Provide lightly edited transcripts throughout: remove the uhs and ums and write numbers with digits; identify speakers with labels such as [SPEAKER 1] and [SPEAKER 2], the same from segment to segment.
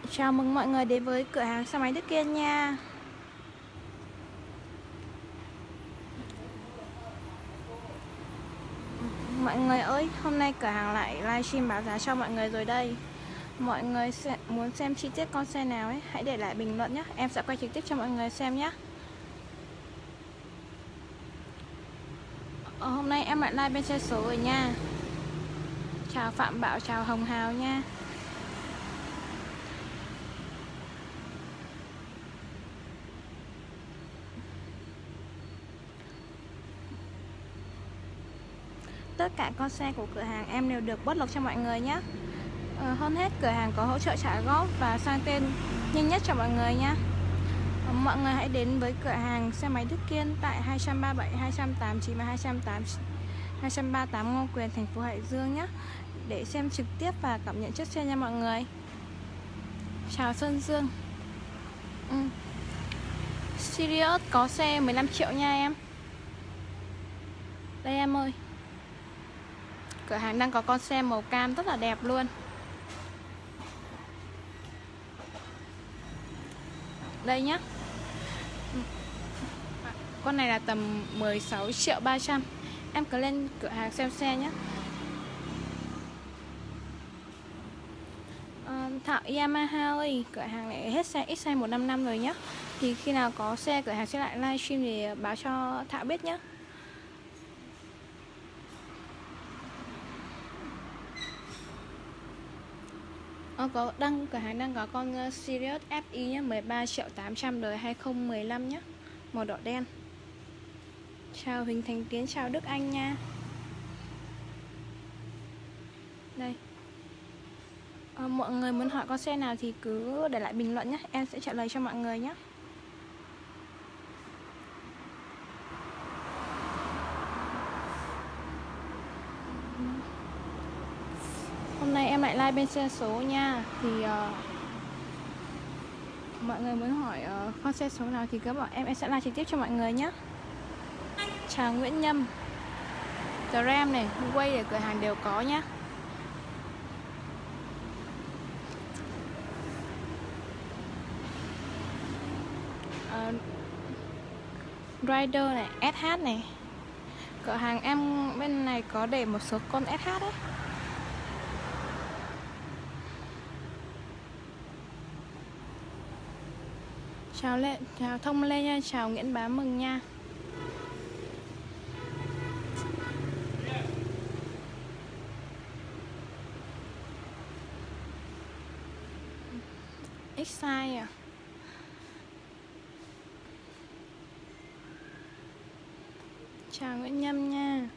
[SPEAKER 1] Chào mừng mọi người đến với cửa hàng xe máy Đức Kiên nha. Mọi người ơi, hôm nay cửa hàng lại livestream báo giá cho mọi người rồi đây. Mọi người muốn xem chi tiết con xe nào ấy, hãy để lại bình luận nhé. Em sẽ quay trực tiếp cho mọi người xem nhé. Hôm nay em lại live bên xe số rồi nha. Chào Phạm Bảo, chào Hồng Hào nha. Tất cả con xe của cửa hàng em đều được bớt lộc cho mọi người nhé. Hơn hết cửa hàng có hỗ trợ trả góp và sang tên nhanh nhất cho mọi người nhé. Mọi người hãy đến với cửa hàng xe máy Đức Kiên tại 237, 289 và 238 Ngô Quyền, thành phố Hải Dương nhé, để xem trực tiếp và cảm nhận chiếc xe nha mọi người. Chào Sơn Dương. Sirius có xe 15 triệu nha em. Đây em ơi. Cửa hàng đang có con xe màu cam rất là đẹp luôn. Đây nhá. Con này là tầm 16 triệu 300. Em cứ lên cửa hàng xem xe nhé. Thảo Yamaha ơi, cửa hàng này hết xe X2155 rồi nhé. Thì khi nào có xe cửa hàng sẽ lại livestream thì báo cho Thảo biết nhé. Cửa hàng đang có con Sirius FI nhé, 13 triệu 800 đời 2015 nhé, màu đỏ đen. Chào Huỳnh Thành Tiến, chào Đức Anh nha. Đây. Mọi người muốn hỏi con xe nào thì cứ để lại bình luận nhé, em sẽ trả lời cho mọi người nhé. Hôm nay em lại live bên xe số nha. Thì mọi người muốn hỏi con xe số nào thì cứ bảo em sẽ live trực tiếp cho mọi người nhé. Chào Nguyễn Nhâm. Ram này, quay để cửa hàng đều có nhé. Rider này, SH này. Cửa hàng em bên này có để một số con SH đấy. Chào Thông Lê nha, chào Nguyễn Bá Mừng nha. Excite à. Chào Nguyễn Nhâm nha.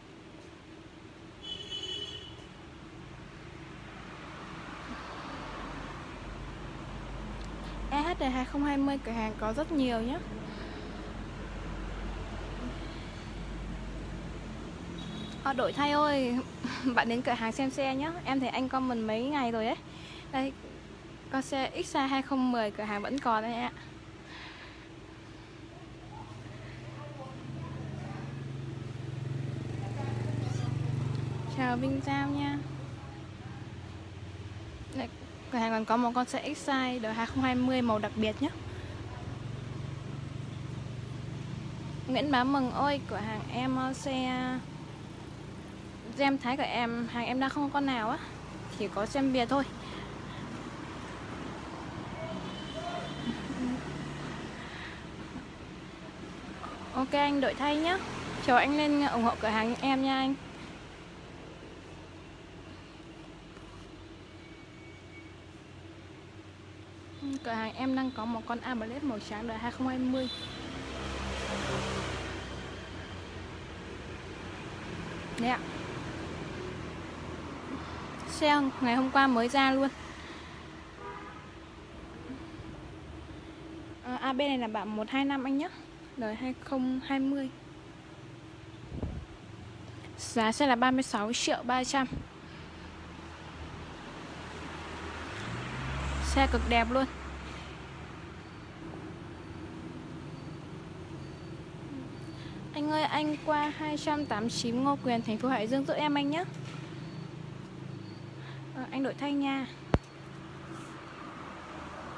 [SPEAKER 1] EHD 2020 cửa hàng có rất nhiều nhé. Đổi thay ơi. Bạn đến cửa hàng xem xe nhé. Em thấy anh comment mấy ngày rồi đấy. Đây, con xe XA 2010 cửa hàng vẫn còn đấy ạ. Chào Vinh Giao nha. Đây, cửa hàng còn có một con xe Excite đời 2020 màu đặc biệt nhé. Nguyễn Bá Mừng ơi, cửa hàng em xe Gem Thái của em, hàng em đang không có con nào á, chỉ có xem Việt thôi. Ok anh đổi thay nhé. Chờ anh lên ủng hộ cửa hàng em nha anh. Cửa hàng em đang có một con Ablade màu trắng đời 2020. Đấy ạ. Xe ngày hôm qua mới ra luôn. AB này là bản 125 anh nhé, đời 2020. Giá sẽ là 36 triệu 300. Xe cực đẹp luôn. Anh ơi, anh qua 289 Ngô Quyền, thành phố Hải Dương giúp em anh nhé. Anh đổi thay nha.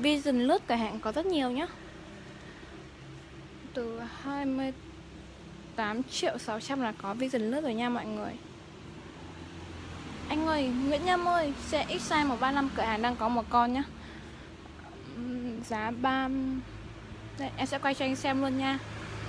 [SPEAKER 1] Vision lướt cửa hàng có rất nhiều nhá. Từ 28.600.000 là có Vision lướt rồi nha mọi người. Anh ơi, Nguyễn Nhâm ơi, xe X-Size 135 cửa hàng đang có một con nhá. Giá 3... Đây, em sẽ quay cho anh xem luôn nha.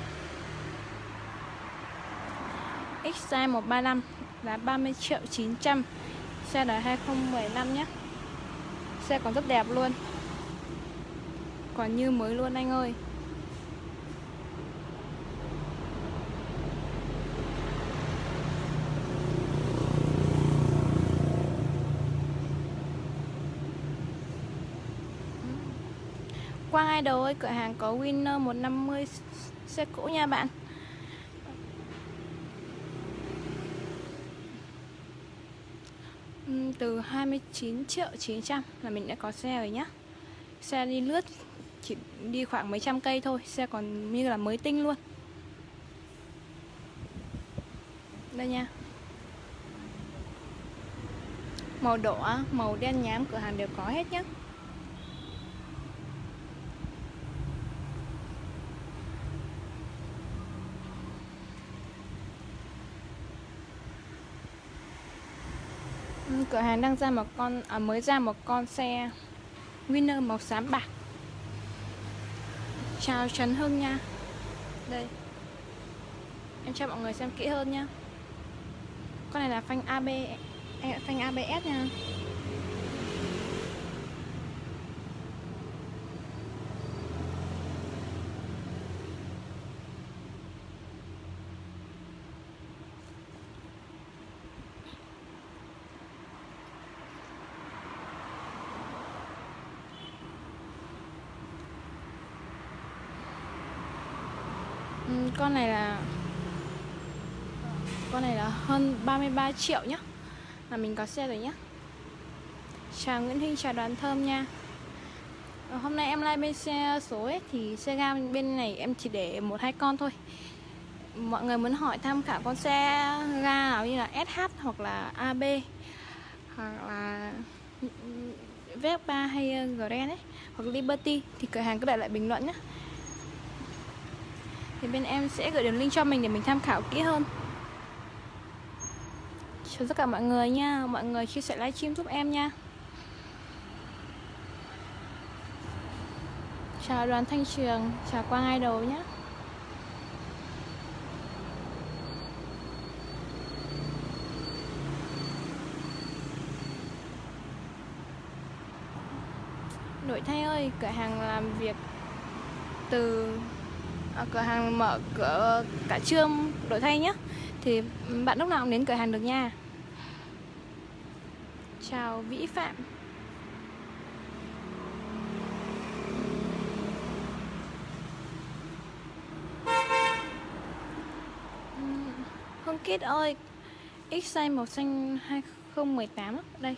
[SPEAKER 1] X-Size 135 giá 30.900.000. Xe là 2015 nhé. Xe còn rất đẹp luôn, còn như mới luôn anh ơi. Quang Idol ơi, cửa hàng có Winner 150 xe cũ nha bạn. Từ 29.900.000 là mình đã có xe rồi nhá. Xe đi lướt chỉ đi khoảng mấy trăm cây thôi, xe còn như là mới tinh luôn. Đây nha. Màu đỏ, màu đen nhám cửa hàng đều có hết nhá. Cửa hàng đang ra một con mới ra một con xe Winner màu xám bạc. Chào Trần Hưng nha. Đây, em cho mọi người xem kỹ hơn nha. Con này là phanh phanh ABS nha. Con này là hơn 33 triệu nhá, là mình có xe rồi nhá. Chào Nguyễn Huynh, chào Đoàn Thơm nha. Hôm nay em like bên xe số ấy, thì xe ga bên này em chỉ để 1-2 con thôi. Mọi người muốn hỏi tham khảo con xe ga nào như là SH hoặc là AB hoặc là Vespa hay Grand ấy, hoặc Liberty thì cửa hàng cứ để lại bình luận nhé. Thì bên em sẽ gửi đường link cho mình để mình tham khảo kỹ hơn. Chào tất cả mọi người nha. Mọi người chia sẻ livestream giúp em nha. Chào Đoàn Thanh Trường, chào Quang Idol nhé. Đổi thay ơi, cửa hàng làm việc từ cửa hàng mở cửa cả trưa đổi thay nhé. Thì bạn lúc nào cũng đến cửa hàng được nha. Chào Vĩ Phạm. Hương Kết ơi, X-Size màu xanh 2018 đó. Đây.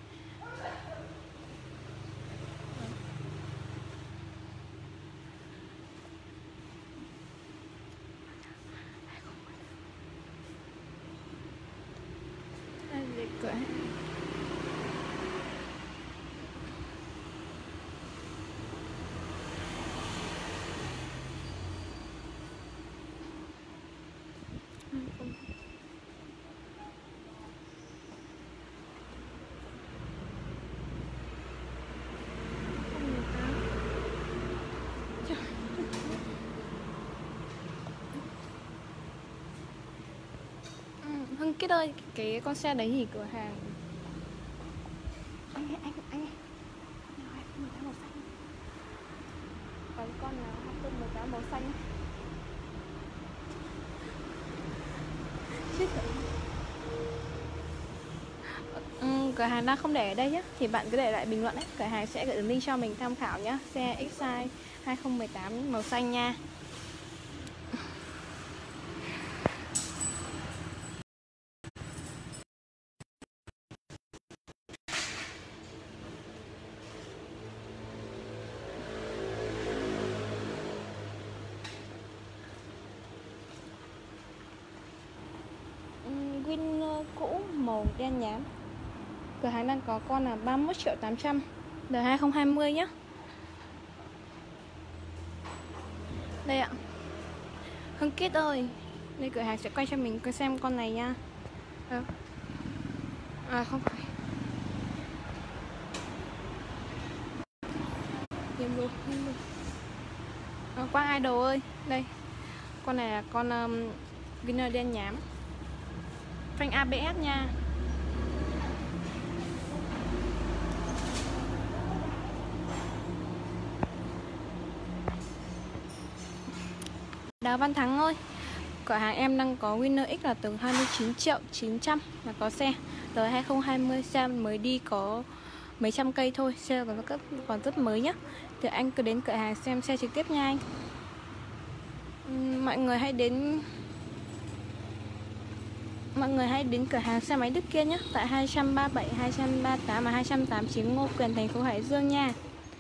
[SPEAKER 1] Đây cửa hàng. Hưng Kết ơi, cái con xe đấy thì cửa hàng anh màu xanh. Còn con nào 2018 màu xanh. Cửa hàng đang không để ở đây nhé, thì bạn cứ để lại bình luận ấy, cửa hàng sẽ gửi đường link cho mình tham khảo nhé. Xe X-Size 2018 màu xanh nha. Win cũ màu đen nhám. Cửa hàng đang có con là 31.800.000 đời 2020 nhé. Đây ạ. Hưng Kít ơi, đây cửa hàng sẽ quay cho mình coi xem con này nha. Không phải. Hiếm luôn. Quang Idol ơi, đây. Con này là con Winner đen nhám. Phanh ABS nha. Đào Văn Thắng ơi, cửa hàng em đang có Winner X là từ 29.900.000 là có xe. Đời 2020 xe mới đi có mấy trăm cây thôi, xe còn rất mới nhá. Thì anh cứ đến cửa hàng xem xe trực tiếp nha anh. Mọi người hãy đến cửa hàng xe máy Đức Kiên nhé, tại 237, 238 và 289 Ngô Quyền, thành phố Hải Dương nha.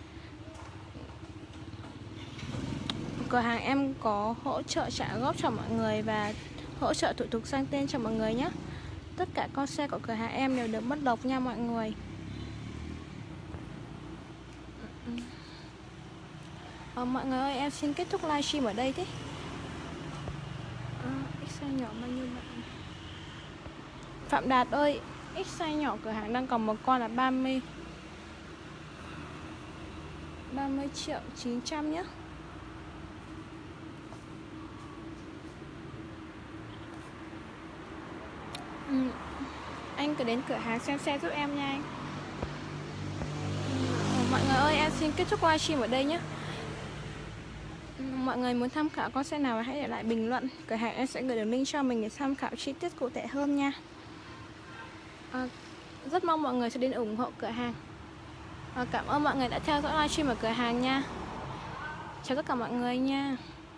[SPEAKER 1] Cửa hàng em có hỗ trợ trả góp cho mọi người và hỗ trợ thủ tục sang tên cho mọi người nhé. Tất cả con xe của cửa hàng em đều được bất độc nha mọi người. Mọi người ơi, em xin kết thúc livestream ở đây thế. Size nhỏ bao nhiêu bạn? Phạm Đạt ơi, size nhỏ cửa hàng đang còn một con là 30.900.000 nhé. Anh cứ đến cửa hàng xem xe giúp em nha anh. Mọi người ơi, em xin kết thúc livestream ở đây nhé. Mọi người muốn tham khảo con xe nào hãy để lại bình luận. Cửa hàng em sẽ gửi đường link cho mình để tham khảo chi tiết cụ thể hơn nha. Rất mong mọi người sẽ đến ủng hộ cửa hàng. Cảm ơn mọi người đã theo dõi livestream ở cửa hàng nha. Chào tất cả mọi người nha.